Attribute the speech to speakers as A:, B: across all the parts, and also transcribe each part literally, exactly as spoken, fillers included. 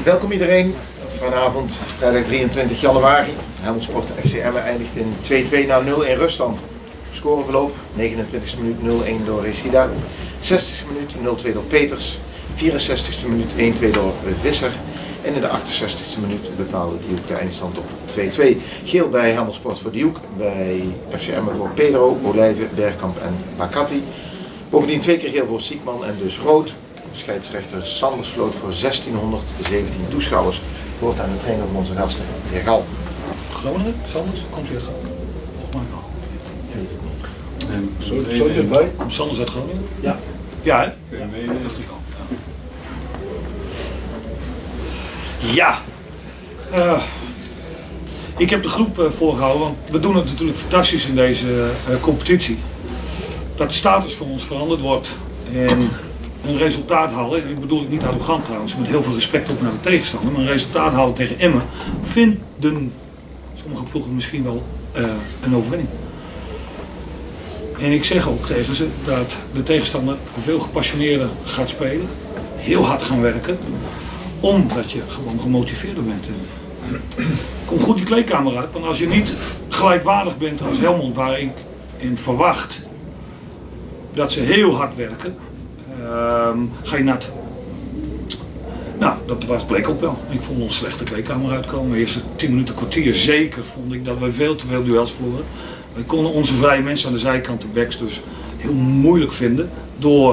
A: Welkom iedereen. Vanavond, vrijdag drieëntwintig januari. Helmond Sport F C Emmen eindigt in twee-twee na nul in ruststand. Scoreverloop negenentwintigste minuut nul een door Resida, zestigste minuut nul twee door Peters, vierenzestigste minuut één twee door Visser en in de achtenzestigste minuut bepaalde Diouk de eindstand op twee-twee. Geel bij Helmond Sport voor Diouk, bij F C Emmen voor Pedro, Olijven, Bergkamp en Bakati. Bovendien twee keer geel voor Siekman en dus rood. Scheidsrechter Sanders floot voor zestienhonderdzeventien toeschouwers. Woord aan de trainer van onze gasten, de heer Gal.
B: Groningen, Sanders, komt weer Gal? Volgens mij wel.
A: Weet het niet.
B: En,
C: zo, zo dichtbij?
B: Komt Sanders uit Groningen?
C: Ja.
B: Ja, hè? Ja, dat is die Gal. Ja. ja. Uh, ik heb de groep uh, voorgehouden, want we doen het natuurlijk fantastisch in deze uh, competitie. Dat de status voor ons veranderd wordt. En een resultaat halen, ik bedoel het niet arrogant trouwens, met heel veel respect ook naar de tegenstander, maar een resultaat halen tegen Emmen vinden sommige ploegen misschien wel uh, een overwinning. En ik zeg ook tegen ze dat de tegenstander veel gepassioneerder gaat spelen, heel hard gaan werken, omdat je gewoon gemotiveerder bent. Kom goed die kleedkamer uit, want als je niet gelijkwaardig bent als Helmond, waar ik in verwacht dat ze heel hard werken, Um, ga je nat. Nou, dat was, bleek ook wel. Ik vond ons slechte kleedkamer uitkomen. De eerste tien minuten, kwartier zeker, vond ik dat we veel te veel duels verloren. We konden onze vrije mensen aan de zijkant, de backs, dus heel moeilijk vinden. Door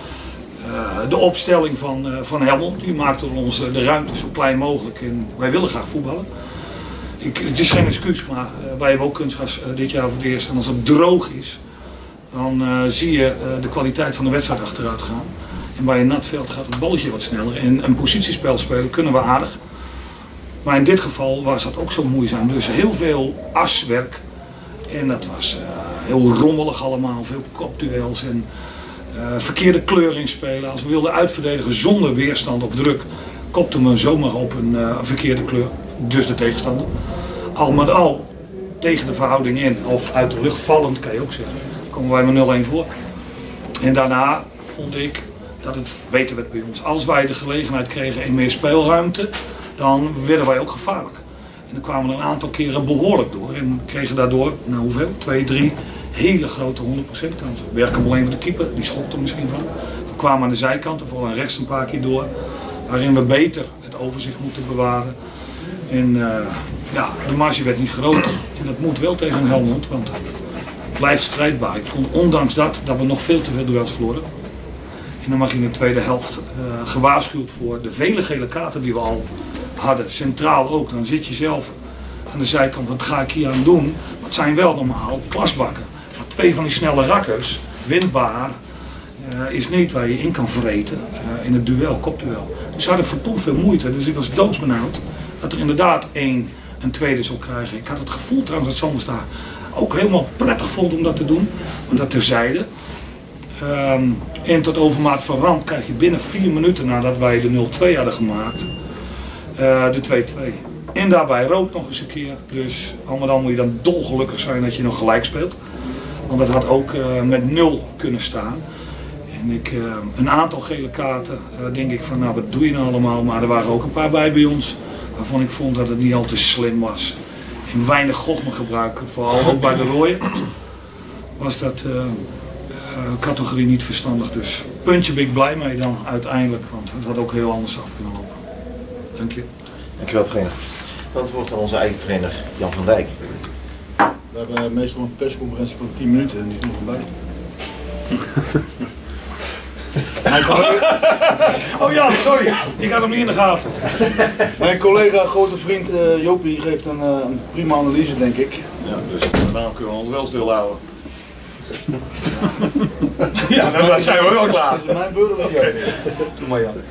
B: uh, de opstelling van, uh, van Helmond. Die maakte ons uh, de ruimte zo klein mogelijk. En wij willen graag voetballen. Ik, het is geen excuus, maar uh, wij hebben ook kunstgras uh, dit jaar voor het eerst. En als het droog is, dan uh, zie je uh, de kwaliteit van de wedstrijd achteruit gaan. En bij een nat veld gaat het balletje wat sneller. En een positiespel spelen kunnen we aardig. Maar in dit geval was dat ook zo moeizaam. Dus heel veel aswerk. En dat was uh, heel rommelig allemaal. Veel kopduels en uh, verkeerde kleuring spelen. Als we wilden uitverdedigen zonder weerstand of druk, kopten we zomaar op een, uh, een verkeerde kleur. Dus de tegenstander. Al met al tegen de verhouding in. Of uit de lucht vallend kan je ook zeggen. Komen wij met nul een voor. En daarna vond ik dat het beter werd bij ons. Als wij de gelegenheid kregen in meer speelruimte, dan werden wij ook gevaarlijk. En dan kwamen we een aantal keren behoorlijk door. En kregen daardoor, nou hoeveel? Twee, drie hele grote honderd procent kansen. Bergkamp alleen voor de keeper, die schokte er misschien van. We kwamen aan de zijkanten, vooral aan rechts een paar keer door. Waarin we beter het overzicht moeten bewaren. En uh, ja, de marge werd niet groter. En dat moet wel tegen Helmond, want het blijft strijdbaar. Ik vond ondanks dat, dat we nog veel te veel duels verloren. En dan mag je in de tweede helft uh, gewaarschuwd voor de vele gele kaarten die we al hadden. Centraal ook. Dan zit je zelf aan de zijkant, wat ga ik hier aan doen? Maar het zijn wel normaal klasbakken. Maar twee van die snelle rakkers, windbaar, uh, is niet waar je in kan vreten uh, in het duel, kopduel. Dus ze hadden verdomd veel moeite. Dus ik was doodsbenauwd dat er inderdaad één een tweede zou krijgen. Ik had het gevoel trouwens dat Sanders daar ook helemaal prettig vond om dat te doen, maar dat terzijde. Um, en tot overmaat van ramp krijg je binnen vier minuten nadat wij de nul twee hadden gemaakt, uh, de twee-twee. En daarbij rood nog eens een keer, dus allemaal dan moet je dan dolgelukkig zijn dat je nog gelijk speelt. Want dat had ook uh, met nul kunnen staan. En ik, uh, een aantal gele kaarten, uh, denk ik van nou wat doe je nou allemaal, maar er waren ook een paar bij bij ons waarvan ik vond dat het niet al te slim was. En weinig gochme gebruiken, vooral ook bij de rooien, was dat uh, uh, categorie niet verstandig. Dus puntje ben ik blij mee dan uiteindelijk, want het had ook heel anders af kunnen lopen. Dank je.
A: Dankjewel trainer. Dan het woord aan onze eigen trainer Jan van Dijk.
C: We hebben meestal een persconferentie van tien minuten en die is nog voorbij.
B: Oh ja, sorry, ik had hem niet in de gaten.
C: Mijn collega, grote vriend uh, Jopie geeft een, uh, een prima analyse, denk ik.
B: Ja, dus daarom kunnen we ons wel stilhouden. Ja, dan zijn we wel klaar.
C: Dat is mijn beurt of jij?
B: Okay. Doe maar Jan.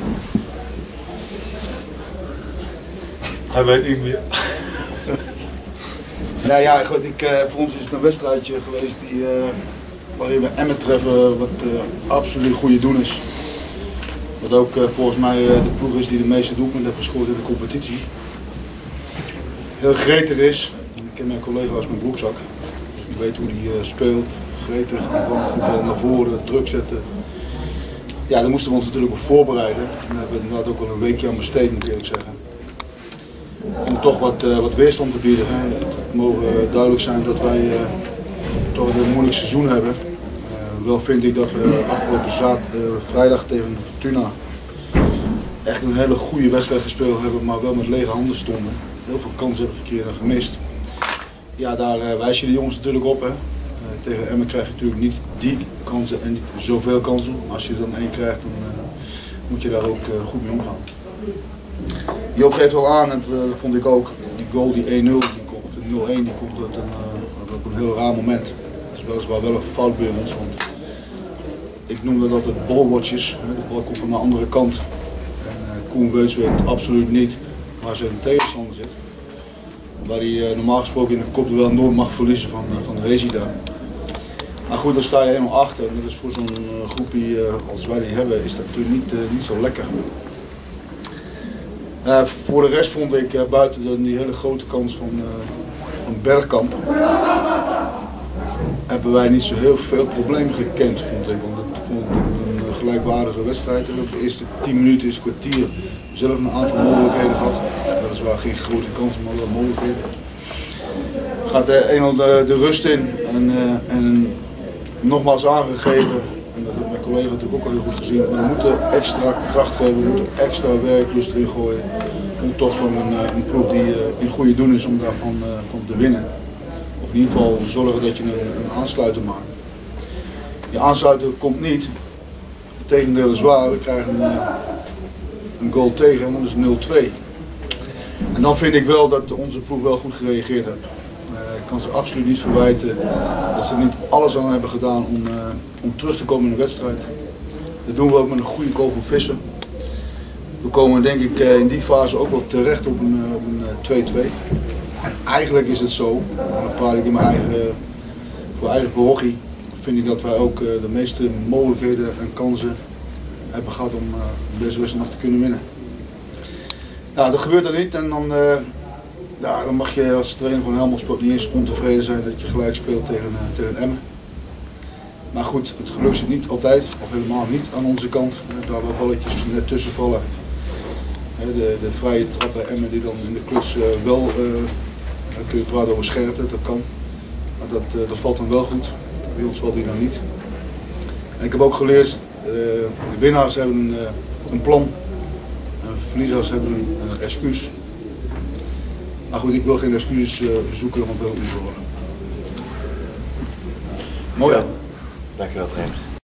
B: Hij weet niet meer.
C: Nou ja, goed, ik, uh, voor ons is het een wedstrijdje geweest die, uh, waarin we Emmen treffen, wat uh, absoluut een goede doen is. Wat ook uh, volgens mij uh, de ploeg is die de meeste doelpunten heeft gescoord in de competitie. Heel gretig is. Ik ken mijn collega als mijn broekzak. Ik weet hoe hij uh, speelt. Gretig, aanvallend voetbal naar voren, druk zetten. ja, daar moesten we ons natuurlijk op voorbereiden. En daar hebben we inderdaad ook wel een weekje aan besteed, moet ik eerlijk zeggen. Om toch wat, uh, wat weerstand te bieden. Hè. Het mogen duidelijk zijn dat wij uh, toch een moeilijk seizoen hebben. Uh, wel vind ik dat we afgelopen zaad, uh, vrijdag tegen Fortuna echt een hele goede wedstrijd gespeeld hebben, maar wel met lege handen stonden. Heel veel kansen hebben gekregen en gemist. Ja, daar uh, wijs je de jongens natuurlijk op. Hè. Uh, tegen Emmen krijg je natuurlijk niet die kansen en niet zoveel kansen. Maar als je er dan één krijgt, dan uh, moet je daar ook uh, goed mee omgaan. Joop geeft al aan, en dat vond ik ook, die goal, die één nul, die komt, de nul één, die komt uit een, uh, op een heel raar moment. Dat is weliswaar wel een fout bij ons, want ik noemde dat het bolwatches. De bal komt van de andere kant. En uh, Koen Weuts weet absoluut niet waar zijn tegenstander zit. Waar hij uh, normaal gesproken in de kopduel nooit mag verliezen van, uh, van Resida. Maar goed, dan sta je helemaal achter. En dat is voor zo'n uh, groepje uh, als wij die hebben, is dat natuurlijk niet, uh, niet zo lekker. Uh, voor de rest vond ik uh, buiten de, die hele grote kans van, uh, van Bergkamp, hebben wij niet zo heel veel problemen gekend, vond ik. Want ik vond het een gelijkwaardige wedstrijd. En op de eerste tien minuten is het kwartier zelf een aantal mogelijkheden gehad. Weliswaar geen grote kansen, maar wel mogelijkheden. Gaat uh, eenmaal de, de rust in en, uh, en nogmaals aangegeven. En dat heeft mijn collega natuurlijk ook al heel goed gezien. We moeten extra kracht geven, we moeten extra werklust erin gooien. Om toch van een, een ploeg die uh, in goede doen is om daarvan uh, van te winnen. Of in ieder geval zorgen dat je een, een aansluiter maakt. Die aansluiter komt niet. Het tegendeel is waar, we krijgen een, een goal tegen en dan is het nul twee. En dan vind ik wel dat onze ploeg wel goed gereageerd heeft. Ik kan ze absoluut niet verwijten dat ze niet alles aan hebben gedaan om, uh, om terug te komen in de wedstrijd. Dat doen we ook met een goede goal van Visser. We komen denk ik uh, in die fase ook wel terecht op een twee twee. Uh, en eigenlijk is het zo, en dan praat ik in mijn eigen, voor eigen parochie, vind ik dat wij ook uh, de meeste mogelijkheden en kansen hebben gehad om uh, deze wedstrijd nog te kunnen winnen. Nou, dat gebeurt er niet en dan... Uh, Ja, dan mag je als trainer van Helmond Sport niet eens ontevreden zijn dat je gelijk speelt tegen, uh, tegen Emmen. Maar goed, het geluk zit niet altijd, of helemaal niet aan onze kant. Uh, daar waar balletjes net tussen vallen. Uh, de, de vrije trap bij Emmen die dan in de kluts uh, wel, uh, dan kun je praten over scherpte, dat kan. Maar dat, uh, dat valt dan wel goed. Bij ons valt die dan niet. En ik heb ook geleerd, uh, de winnaars hebben een, uh, een plan. Uh, verliezers hebben een uh, excuus. Maar goed, ik wil geen excuses uh, zoeken, want we ook niet worden.
A: Mooi. Dankjewel, trainer.